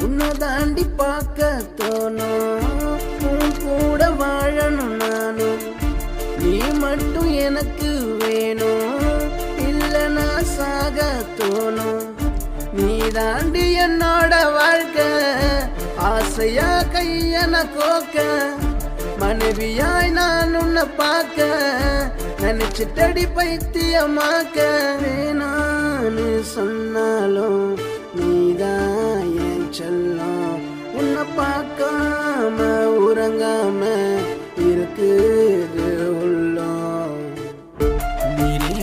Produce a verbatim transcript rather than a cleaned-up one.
உன்னை தாண்டி பார்க்க தோணும், உன் கூட வாழணும் நானும். நீ மட்டும் எனக்கு வேணும், இல்லைனா சாக தோணும். நீ தாண்டி என்னோட வாழ்க்கை, ஆசையா கையன கோக்க, மனைவியாய் நான் உன்னை பார்க்க, நினைச்சிட்டடி பைத்தியமாக்க. வேணான்னு சொன்னாலும் நீதான் என் செல்லம், உன்னை பார்க்காம உறங்காம